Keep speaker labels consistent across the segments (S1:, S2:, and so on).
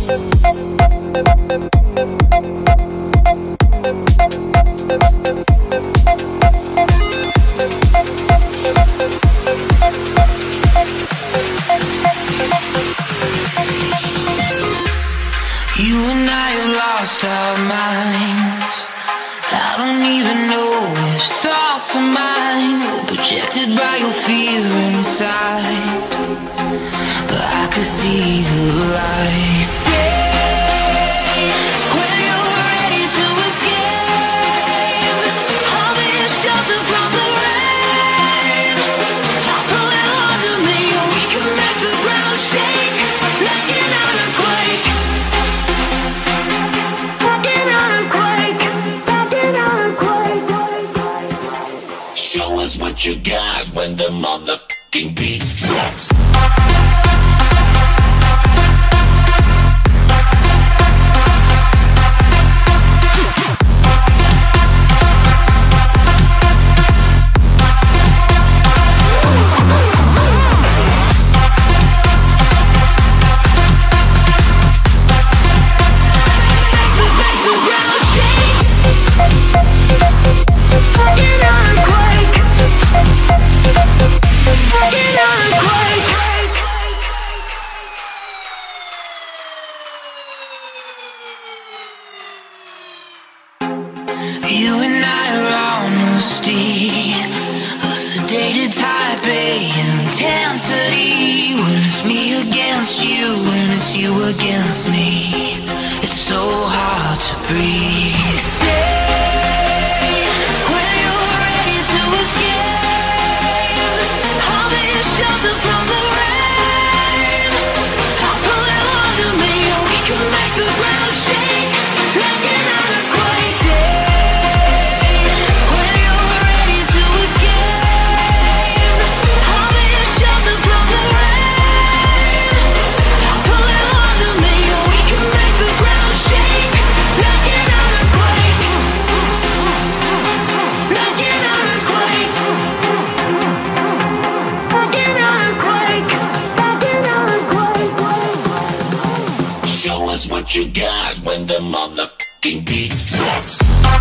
S1: You and I have lost our minds. I don't even know which thoughts are mine, projected by your fear inside. But I could see the light. Say when you're ready to escape, I'll be a shelter from the rain. I'll pull it under me, and we can make the ground shake like an earthquake. Show us what you got when the motherfucking beat drops. You and I are on a steed, a sedated type A intensity. When it's me against you, when it's you against me, it's so hard to breathe. Say when you're ready to escape, I'll be a shelter from the rain. I'll pull it under me, and we can make the ground shake like an earthquake. What you got when the motherfucking beat drops.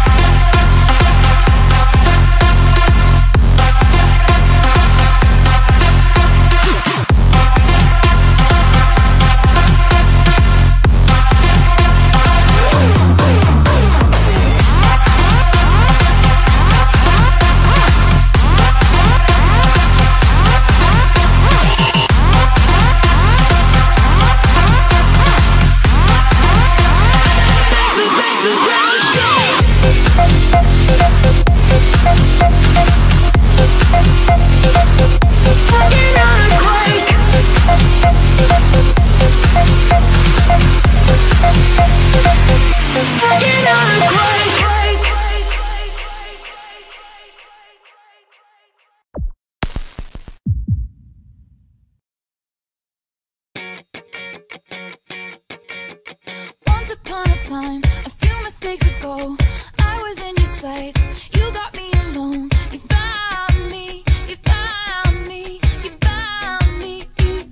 S2: Once upon a time, a few mistakes ago, I was in your sights. You got me alone. You found me. You found me. You found me.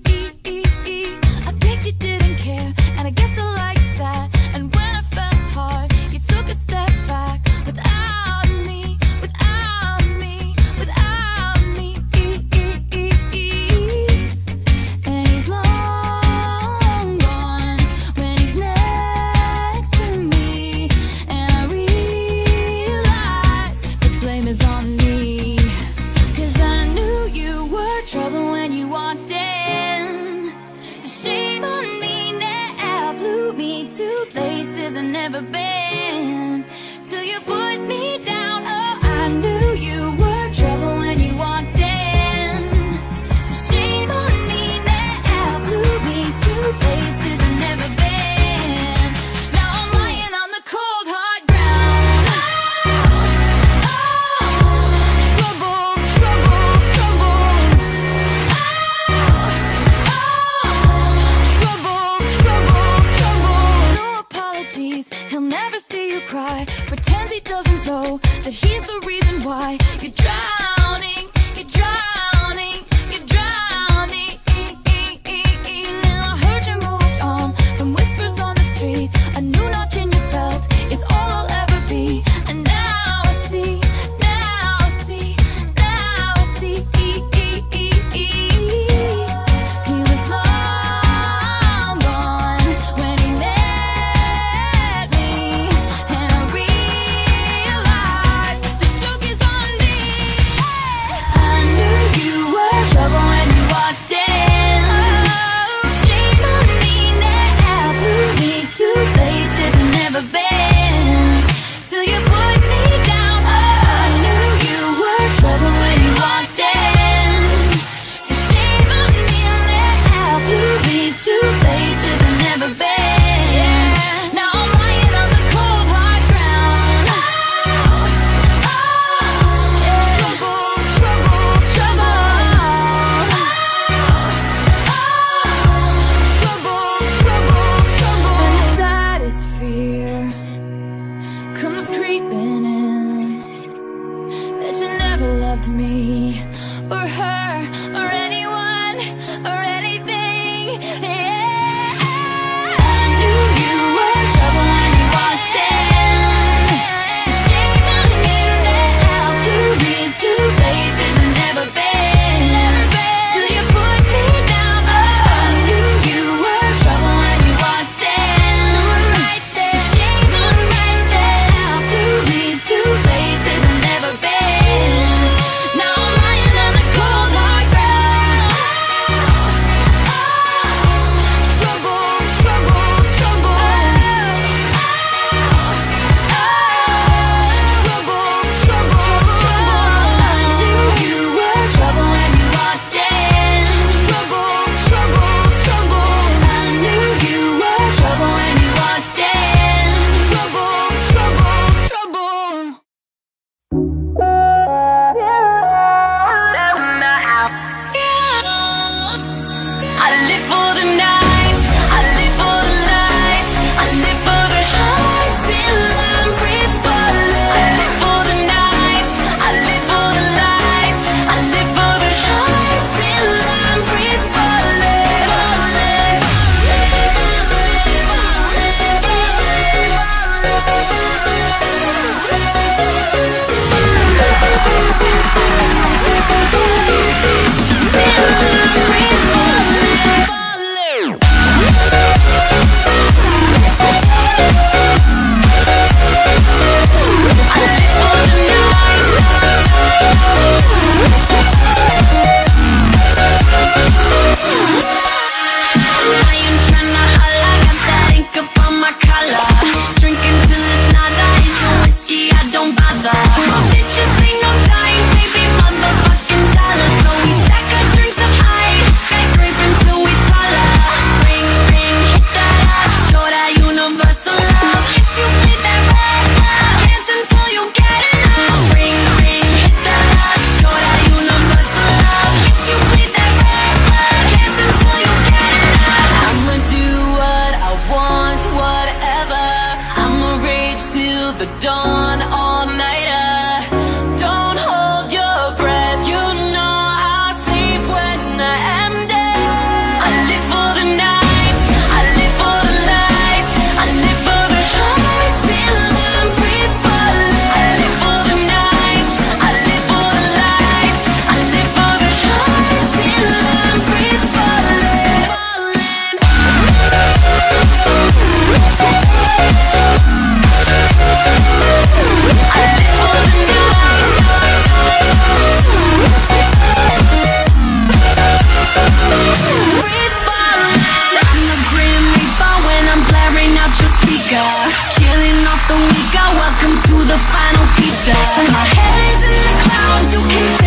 S2: I guess you didn't care, and I guess I liked that. And when I fell hard, you took a step back without me. Without me. Without me. And he's long gone when he's next to me. And I realize the blame is on me. 'Cause I knew you were trouble when you walked in. So shame on me now, blew me to places I've never been. Till you put me down, oh, I knew you were trouble when you walked in. So shame on me now, blew me to places I've never been. Now I'm lying on the cold hard ground. Trouble, trouble, trouble. Trouble, trouble, trouble. No apologies, he'll never see you cry. Pretends he doesn't know that he's the reason why you're drowning, you're drowning, you're drowning. Now I heard you moved on from whispers on want whatever. I'ma rage till the dawn, all-nighter. Don't hold your breath, you know I'll sleep when I am dead. I live for the night, I live for the lights, I live for the high till I'm free falling. I live for the night, I live for the lights, I live for the high till I'm free falling. I live for the night. Free falling. I'm the Grim Reaper when I'm blaring out your speaker, killing off the weaker. Welcome to the final feature. My head is in the clouds, you can say